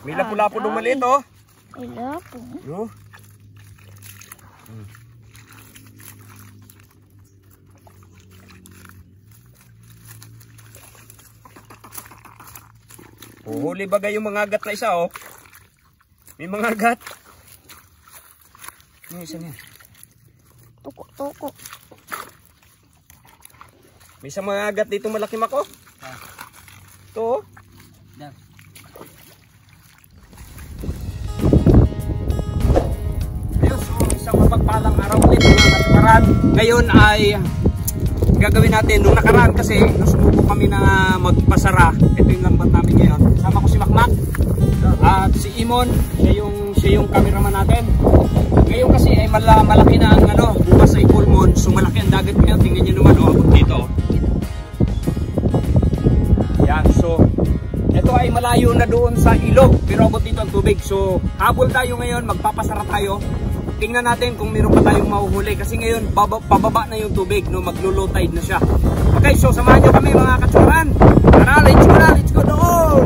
May lapu-lapu nung maliit, oh. May lapu. Oh. Huli bagay yung mga agat na isa, oh. May mga agat. Ano isa niya? Tuko. May isang mga agat dito malaki, Mako. Ito, oh. Ayun, so isang mapagpalang araw ulit mga katuparan. Ngayon ay gagawin natin. Nung nakaraan kasi, nasubuko kami na magpasara. Ito yung lambat namin ngayon. Kasama ko si Makmak at si Imon. Siya yung cameraman natin. Ngayon kasi ay malaki na ang bukas ay full moon. So malaki ang dagat ngayon. Tingnan nyo naman, abot dito. Yan, so ito ay malayo na doon sa ilog. Pero abot dito ang tubig. So habol tayo ngayon, magpapasara tayo. Tingnan natin kung meron pa tayong mahuhuli. Kasi ngayon, pababa na yung tubig. No? Maglo-low tide na siya. Okay, so samahan nyo kami mga katsuran. Tara, let's go doon!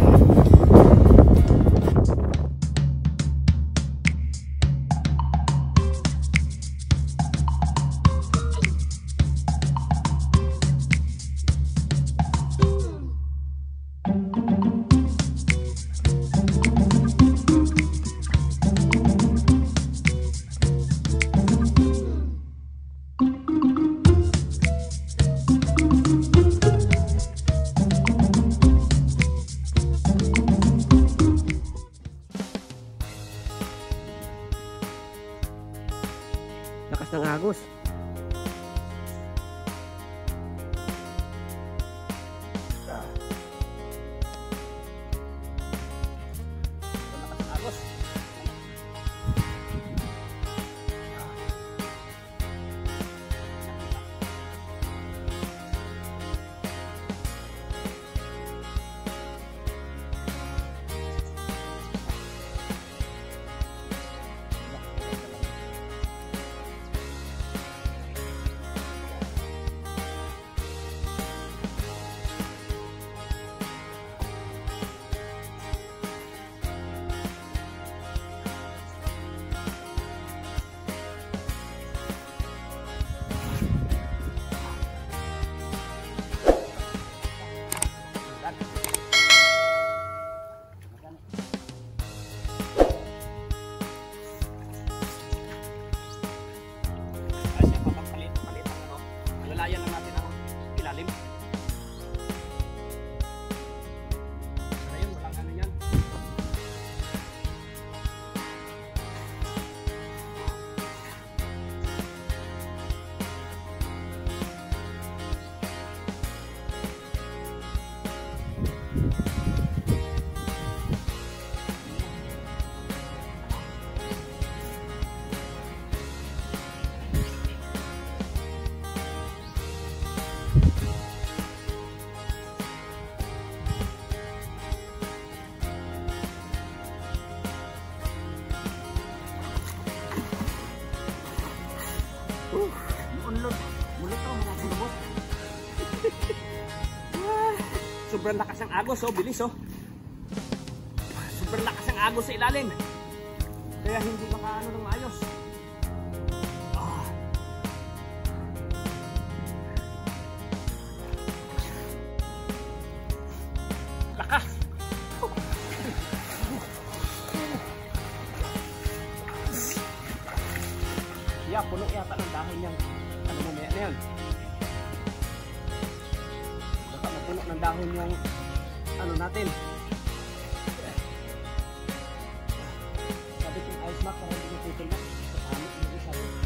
Lakas ng agos. Lalayan lang natin ang ilalim. Ayun, walang ano yan. Sobrang lakas ang agos, oh, bilis, oh. Sobrang lakas ang agos sa ilalim. Kaya hindi makaano ng ayos. Lakas. Yeah, puno yata ng dahon yan. Ano mo na yan? Baka mapuno ng dahon yung ano natin. Sabi kong ice mac para hindi putol na. Kasamit mo isa rin.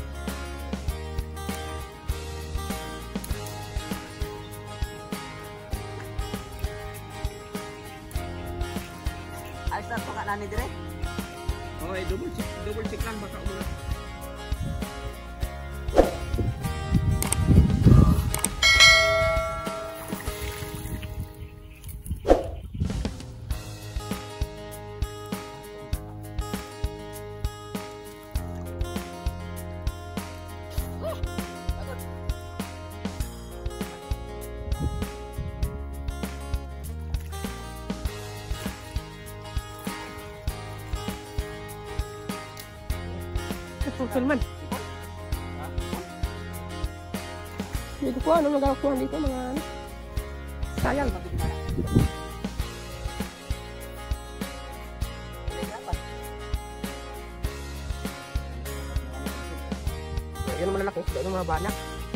Ayos na ito ka nani dire? Okay, double check lang baka umuna. Sulman. Dito ko, anong nagkakuha dito mga ano? Sayang. Yan naman lalaki, ito yung mga banak.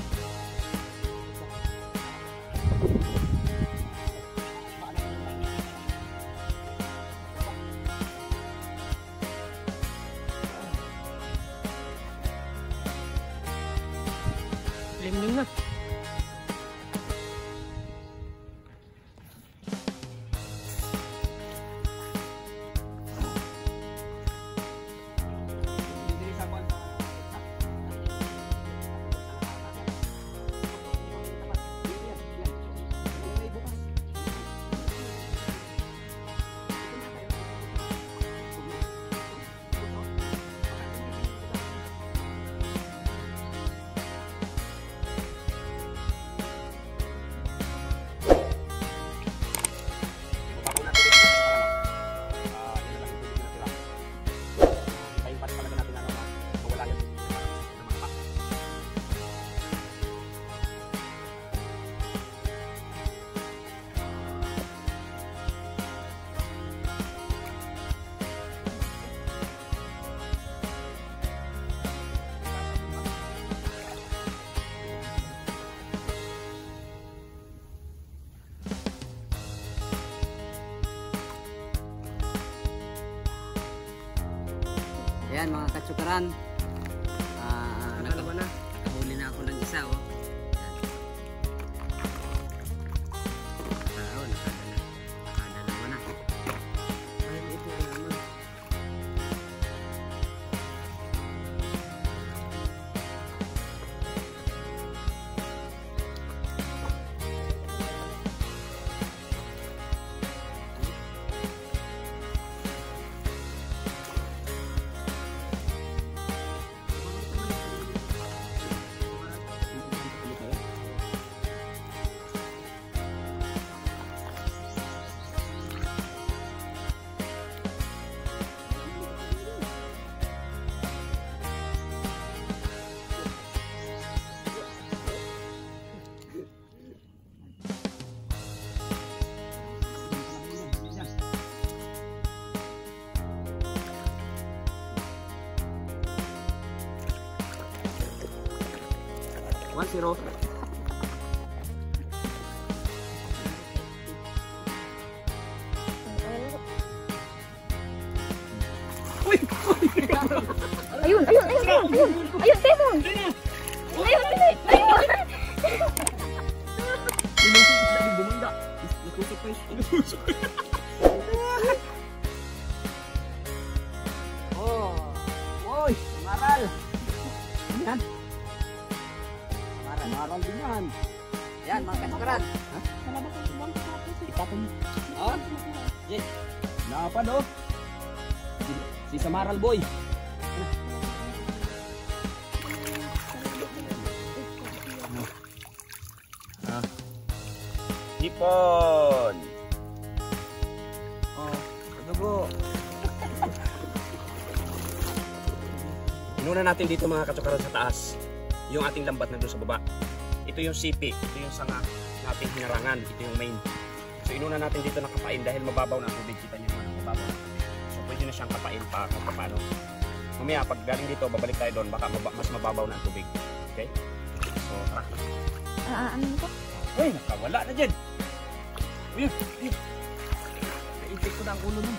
Limning na. Ayan mga katsukaran, nakahuli na ako ng isa, oh. Nakadalawa na. Ayun, ito naman. One zero. Ayun, Demon! Ayun, bilis! Ayun! Oh, oy, maral. Yan. Maral din yan. Yan mga katsukaran. Oh, yes. Napad, oh. Si Samaral boy. Hipon. Oh, adugo. Inuna natin dito mga katsukaran sa taas. Yung ating lambat na doon sa baba. Ito yung sipi. Ito yung sanga nating hinarangan. Ito yung main. So inuna natin dito na kapain dahil mababaw na ang tubig. Kita nyo naman, mababaw na tubig. So pwede na siyang kapain pa kung paano. Mamaya pag galing dito, babalik tayo doon. Baka mas mababaw na ang tubig. Okay? So tara. Ano ito? Uy, nakawala na dyan. Uy, uy. Naintik ko na ang ulo nun.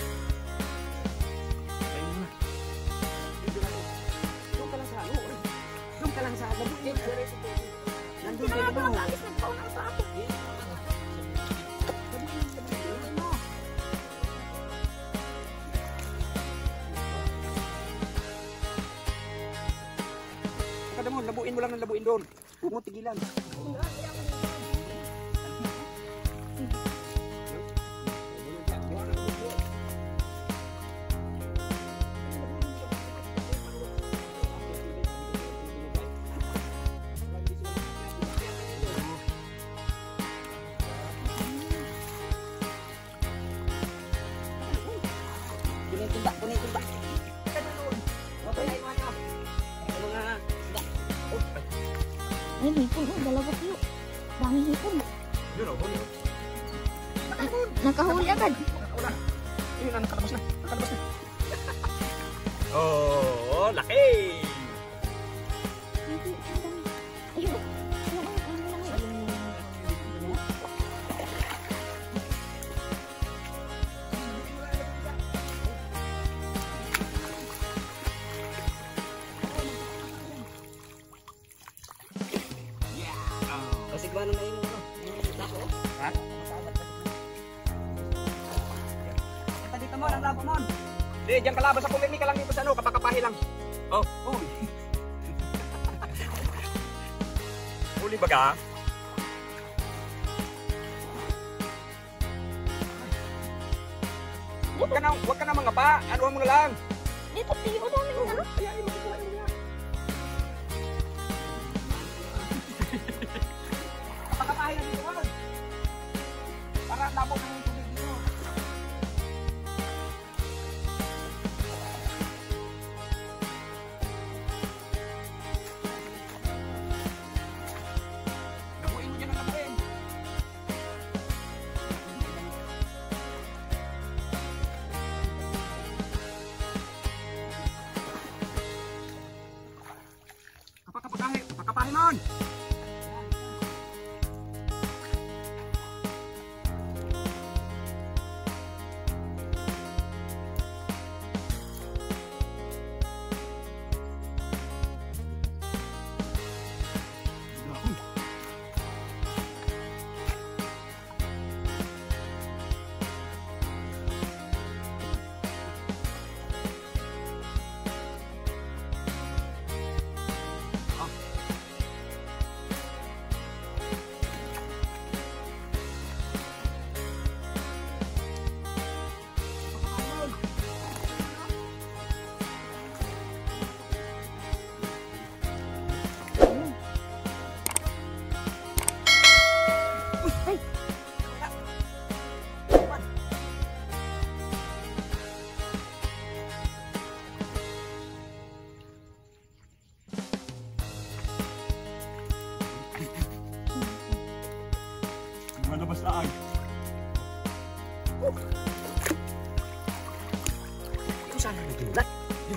Ayun na. Doon ka lang sa ano. Doon ka lang sa ano. Nandun kayo mo. Kada mo, labuin mo lang ng labuin doon. Huwag mo tigilan. Kunin timba. Okay, iwan nyo. Ay, hipon. Oh, dalawa kayo. Daming hipon. Yun o, huli. Nakahuli agad. Wala. Yun na, nakalabas na. Nakalabas na. Oh, laki! Ayun. Kasi ba na yung ano? Yung labo? Ha? Ito dito mo, ang labo mo. Hindi, diyan kalabas ako. May ka lang dito sa ano, kapakapahi lang. Oh, oh. Huli ba ka? Huwag ka na mga pa. Anuhan mo na lang. Dito, tiyo. Daming ano? Ayayin mo ko niya. Kapakapahi lang dito. Para labo na yung tubig dito. Labuin mo dyan ang labuin. Kapakapahi mon! Malabas na ay. Ito sana nagdulat.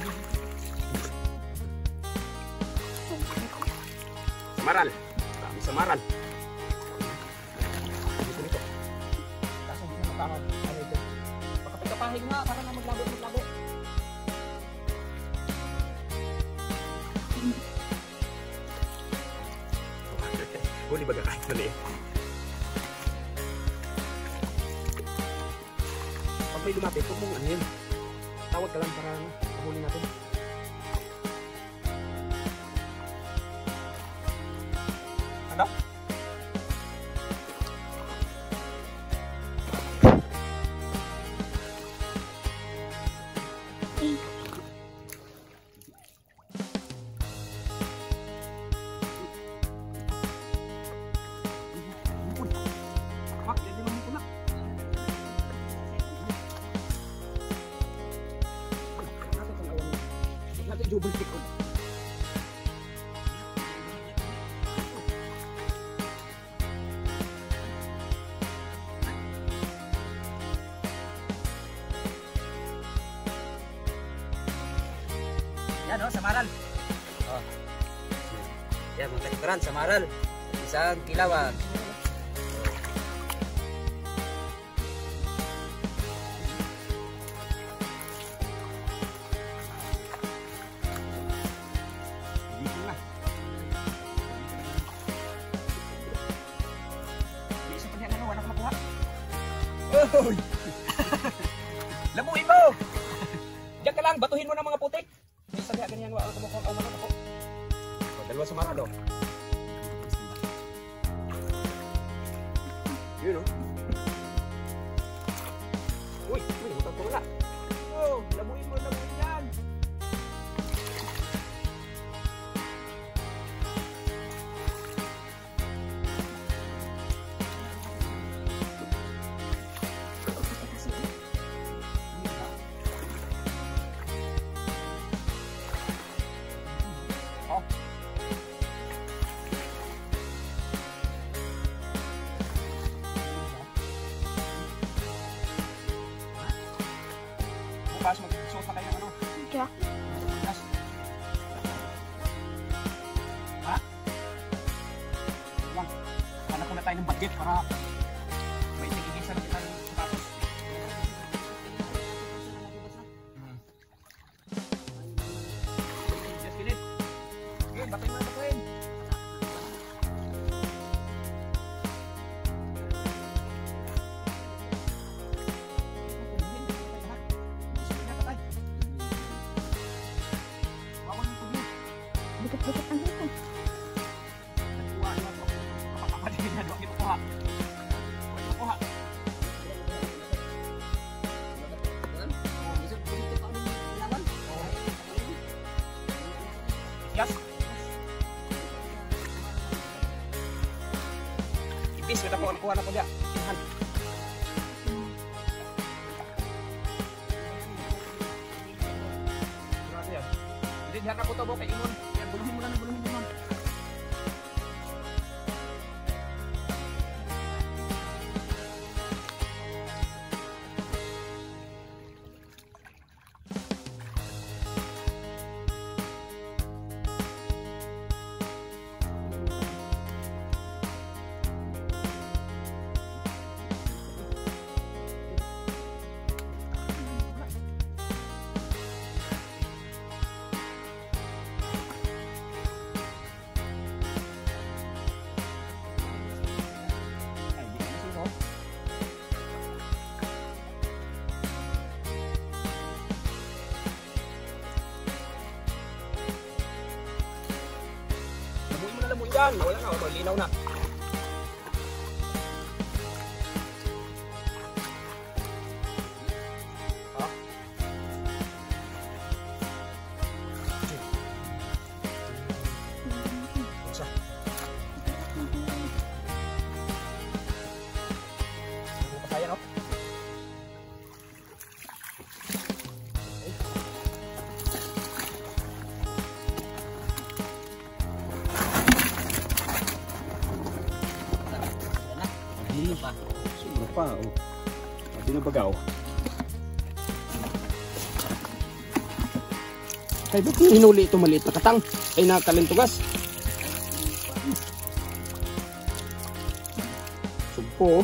Samaral. Dami samaral. Dito dito. Kaso hindi na makakad. Ano ito? Pakapagkapahig nga para na maglabo. Huli ba kahit mali? Pag may lumapit, huwag mong ano yun. Tawag ka lang para mahuli natin. Ano? Double kick on. Yan o, samaral. Oh. Yan, mga kalikuran, samaral. Isang kilawag. Oy! Labuin mo! Diyan ka lang, batuhin mo ng mga putik. May sabi ganyan wa ako mukhang ako ako. Dalawa sa marado. Yun o. Uy, huwag ko wala. Oh, labuin mo yan. bukas magsuot na kayo ng ano. Jack. Yes. Ha? Lang. Hanap ko na tayo ng budget para may tigigisan kita ng sapatos. Just kidding. Okay, batay mo na batuin. Dikit-dikit ang hito. Yes. Ipis, kita kuha na ko dia. Tahan. Grabe yan. Hindi, dihan ako to, kay Inon. Yan, buluhin mo lang, buluhin mo lang. Yan, wala na, malinaw na. Ha? Isa. Ano pa kaya, no? Sobra pa, oh. Pwede na bagaw. Ay, ba't hinuli ito maliit na katang? Ay, nakalintugas. Sugpo, oh.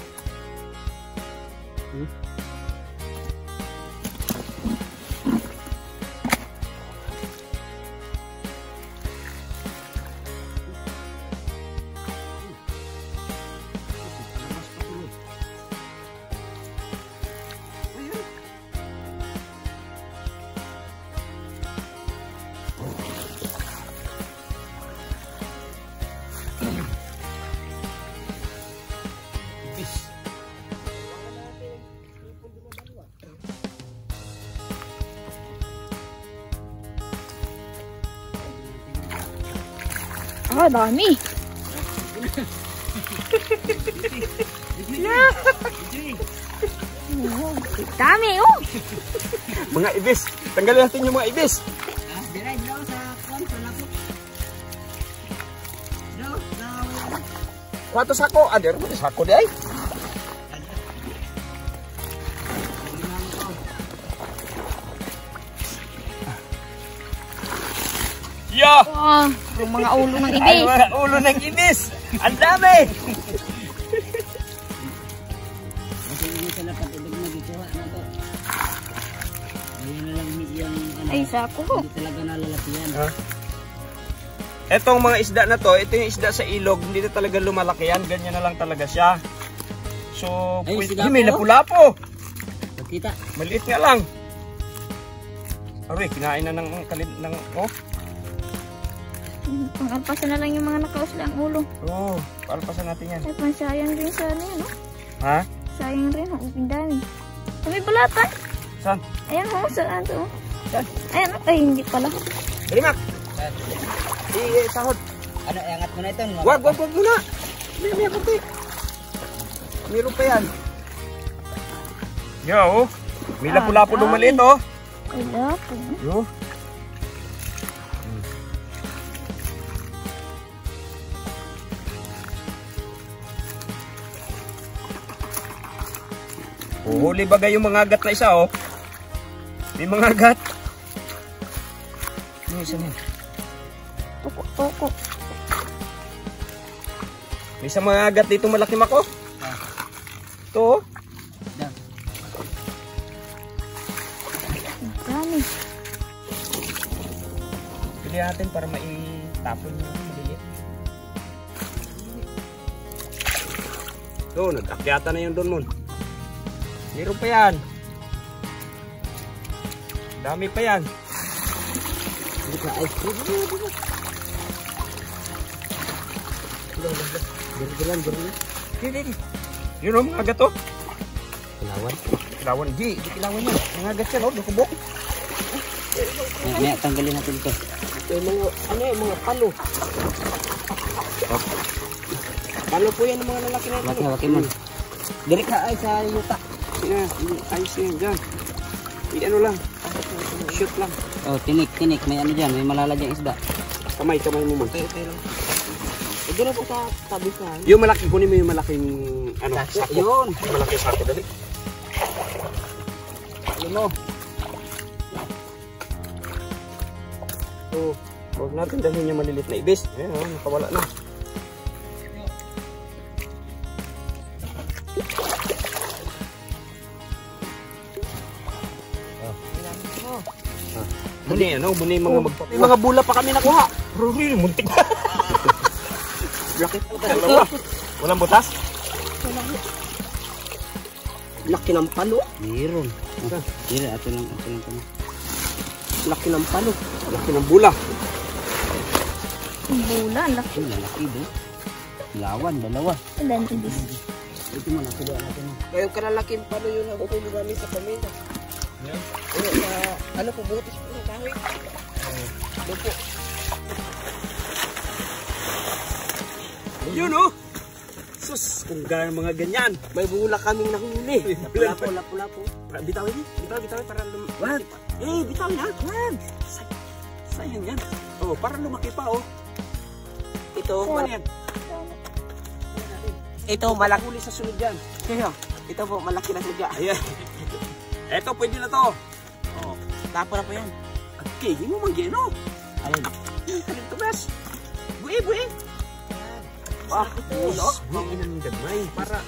Ah, dami. Oh, dami, oh. Mga ibis. Tanggalin natin yung mga ibis. Kuha sako. Ada sako di ay. Yo! Wow, yung mga ulo ng ibis. Ang mga ulo ng ibis. Ang dami. Ay, sako ko. Etong mga isda na to, ito yung isda sa ilog, hindi na talaga lumalaki yan, ganyan na lang talaga siya. So, may lapu-lapo. Kita. Maliit nga lang. Aray, kinain na ng oh. Pang-alpasan na lang yung mga nakausla ang ulo. Oo, palpasan natin yan. Ay, pansayang rin sa ano yan, no? Ha? Sayang rin, ang pindami. May balatan. Saan? Ayan, ho, saan to? Saan? Ayan, ay, hindi pala. Dali, Mac. Sahod. Ano, iangat mo na ito. Wag muna. May puti. Meron pa yan. Yo, oh. May lapu-lapo dumaliit, oh. Ay, lapo. Yo. Huli bagay yung mga agat na isa, oh. May mga agat. Ano isa na? Tuko. May isang mga agat dito malaki mako. Ito. Yan. Ang dami. Pili natin para maitapon yung maliliit. Ito, nag-akyata na yung doon mo. Meron pa yan. Dami pa yan. Hindi ka ay. Gerilan. Hindi. Yun o, mga agat o. Kilawan. Hindi kilawan yan. Mga agat yan o, nakubok. May tanggalin natin ito. Yung mga palo. Palo po yan ng mga lalaki na ito. Waki mo. Diri ka ay sa yuta. Ayos yan dyan. Ano lang. Shoot lang. Oh, tinik. May ano dyan. May malaladyang isda. Kamay mo mo. Okay lang. Ito na po sa tabisan. Yung malaki, kunin mo yung malaking ano, sako. Yun. Yung malaking sako, dali. Ano mo? So, huwag natin dalhin yung malilit na ibis. Ayan, nakawala na. Muni mga magpapuwa. May mga bula pa kami nakuha. Ruri, muntik na. Laki po dalawa. Walang butas? Laki ng palo. Meron. Meron. Ito lang. Laki ng palo. Laki ng bula. Ang bula, ang laki. Ito, lalaki doon. Lawan, dalawa. Ang dami din. Ito mo, nakuha natin. Kayong kalalaking palo yun ang upo namin sa pamilya. Yan. Ano po, butis po ng kahoy. Doon po. Yun o. Sus, kung gano'n mga ganyan. May bula kaming nahuli. Lapu-lapu. Bitawin. Para lumaki. Wag. Bitawin ha. Wag. Sayang yan. Oh, para lumaki pa oh. Ito, Ano yan? ito malaki. Huli sa sunod yan. Kaya, ito po, malaki na siya. Ayan. Eto, pwede na to. Oh. Tapo na po yan. Okay, hindi mo manggeno. Alin? Yung kalit tumas. Buwi. Ah, buwi na ng gamay.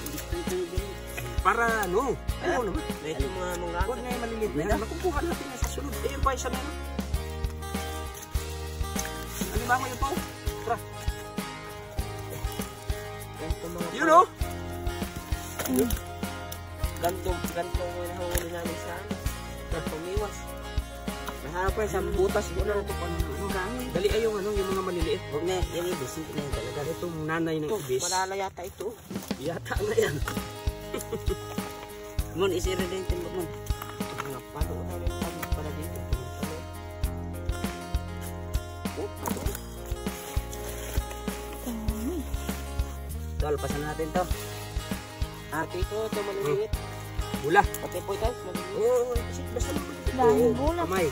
Para ano? Ayaw naman. Ito mga Huwag na yung maliliit na yan. Nakukuha natin yan sa sunod. Yung pa isa na yun. Alimango yun po. Tara. Yun o. Ganto mo nahuli namin sa pumiwas. Nahanap pa sa butas po na ito. Dali ay yung mga maliliit. Huwag na, yan yung bisin na yun talaga. Itong nanay ng ibis. Malala yata ito. Yata na yan. Mon, isira din ito mo. Mga palo na rin para dito. Tol, pasan natin to. Ate ito, ito maliliit. Bula. Pati po ito, maliliit. Oo, basta lang. Daming bula. Kamay.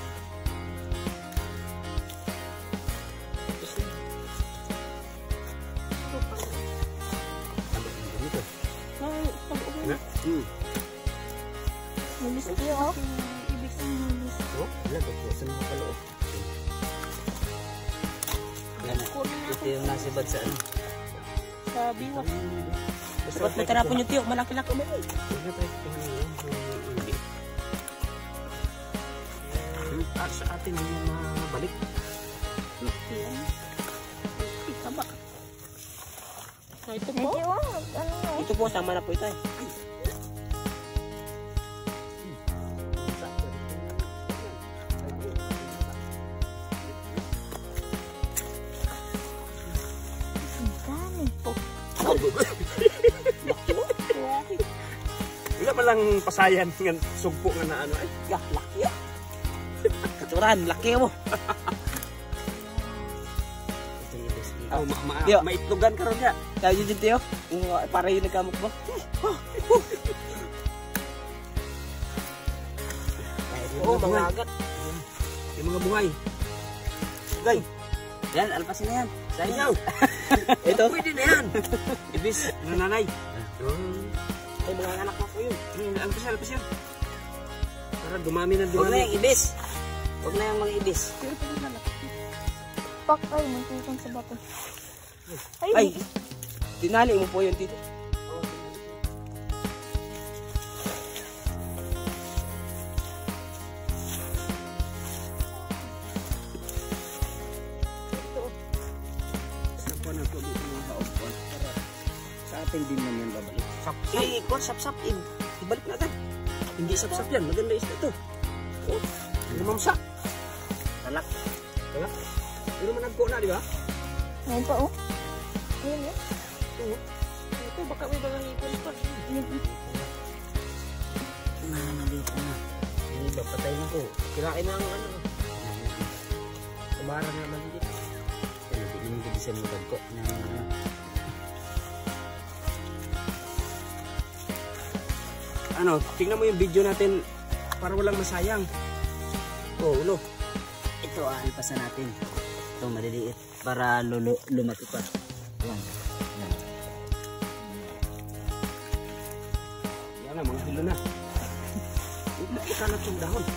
Mabis kayo, oh. Oh, wala ba po? Saan mo pala? Yan. Ito yung nasibad sa ano. Sa biwas. Ba't mo tarapon yung tiyo? Malaki-laki mo. Sa atin yung mabalik. Taba. Ito po. Medyo, ano na, Ito po, sama na po ito. ang dami. Wala man lang pasayan ng sugpo nga na ano ay. Ya, laki ya. Katuran, laki mo. Oh, Yo. maitlogan ka ron niya. Kaya yun dito yun. Para yun nagkamok mo. Oo, mga agat. Yung mga bungay. Gay. Yan, alpasin na yan. Sayaw. Ito. Pwede na yan. Ibis, nanay. Ay, mga anak na po yun. Alpas yan. Para dumami na Huwag na dumami. yung ibis. Huwag na yung mga ibis. Pak ay, magkikang sa bato. Ay, tinali mo po yun dito. Sapa na ito dito mga kaopan. Sa atin din naman babalik. Eh, kuha, sap-sap. Ibalik na agad. Hindi sap-sap yan. Maganda isda ito. Oh, lumamsa. Talak. Talak. Pero managko na, di ba? Ngayon pa, oh. Ayun, oh. Ito, baka may mga hipon pa. Nalito na. Yung iba, patay na ko. Kirain na ang ano. Sumara na naman dito. Hindi yung gibisan mo ko. Ano, tingnan mo yung video natin para walang masayang. Oh, ulo. Ito, alipasan natin. Ito, maliliit. Para lumaki pa. Yan. Yan. Yan na, mga hilo na. Ikalat yung dahon.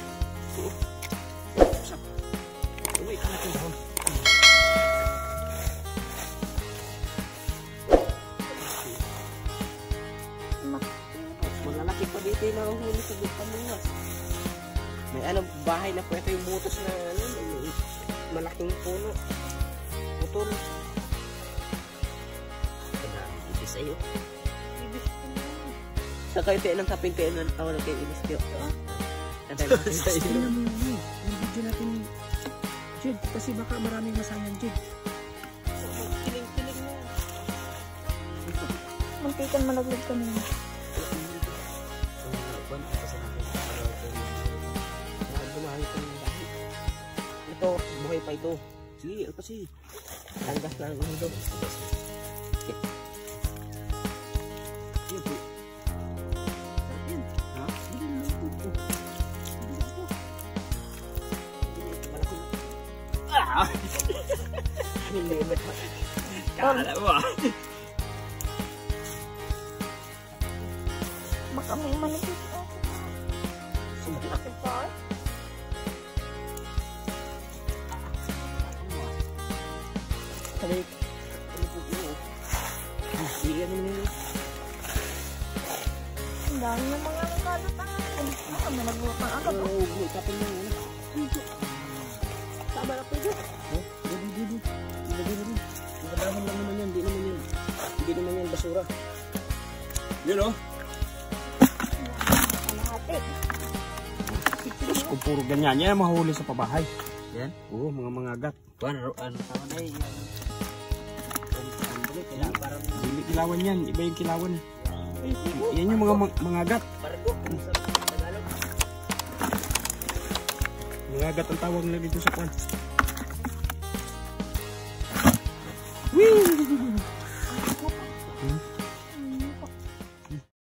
Ikalat yung dahon. Malalaki pa dito yung nahuhuli sa Pamuwas. May ano, bahay na po. Ito yung butos na ano, may malaking puno. Putol. Ibis sa'yo. Sa kayo tayo ng kapin kayo ng tawag na kayo ibis kayo. Tingnan mo yung video natin. Jed, kasi baka maraming masayang, Jed. Kiling-kiling na. Muntikan malaglag kami. Ito, buhay pa ito. Sige, ano pa si? Tanggas lang ang ito. Kala mo ah. Baka may manipis. Laki pa, eh. Sabi, ano po ito? Sige mo nyo. Ang dami ng mga kalat ang akin. Baka may nagbuwak ng agad, oh. Oo, kapin mo. Tama na po ito. Madahon lang naman yan, hindi naman yan basura. Yun oh. Kalahati. Kung puro ganyan, yan ang mahuli sa pabahay. Yan. Oo, mga agat. Ano tawag na yun? Parang Hindi kilawan yan, iba yung kilawan. Yan yung mga agat. bargo. Sa Tagalog. Mga agat ang tawag nila dito sa kwan. Whee!